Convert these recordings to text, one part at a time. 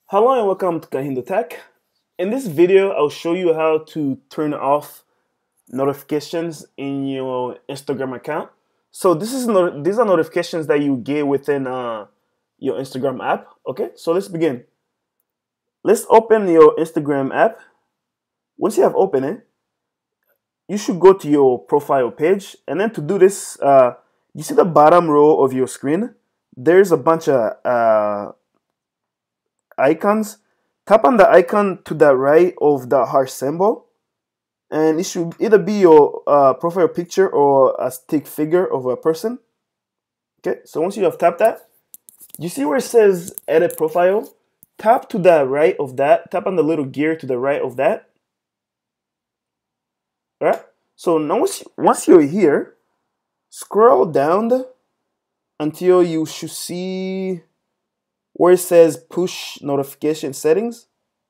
Hello and welcome to KahindoTech. In this video, I'll show you how to turn off notifications in your Instagram account. So these are notifications that you get within your Instagram app. Okay, so let's begin. Let's open your Instagram app. Once you have opened it, you should go to your profile page, and then to do this, you see the bottom row of your screen. There's a bunch of icons. Tap on the icon to the right of the heart symbol, and it should either be your profile picture or a stick figure of a person. Okay, so once you have tapped that, you see where it says edit profile? Tap to the right of that. Tap on the little gear to the right of that. All right, so now once you're here, scroll down until you should see where it says push notification settings.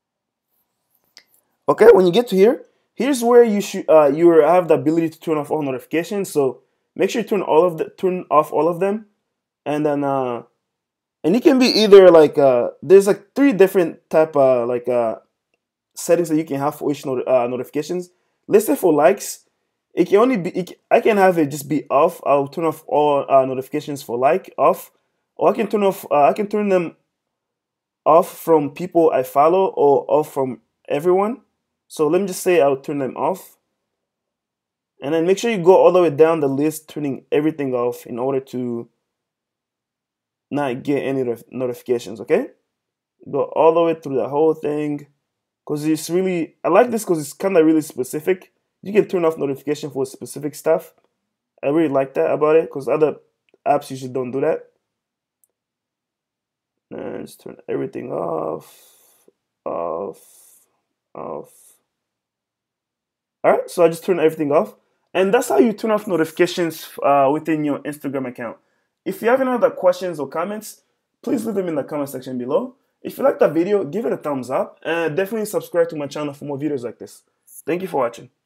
Okay, when you get to here, here's where you should you have the ability to turn off all notifications. So make sure you turn off all of them, and then and it can be either like there's like 3 different type settings that you can have for each notifications. Let's say for likes, it can only be I can have it just be off. I'll turn off all notifications for like off, or I can turn them off from people I follow or off from everyone. So let me just say I'll turn them off, and then make sure you go all the way down the list, turning everything off in order to not get any notifications. Okay, go all the way through the whole thing, because it's really, I like this because it's kind of really specific. You can turn off notification for specific stuff. I really like that about it, because other apps usually don't do that. And just turn everything off. Alright, so I just turned everything off. And that's how you turn off notifications within your Instagram account. If you have any other questions or comments, please leave them in the comment section below. If you like the video, give it a thumbs up, and definitely subscribe to my channel for more videos like this. Thank you for watching.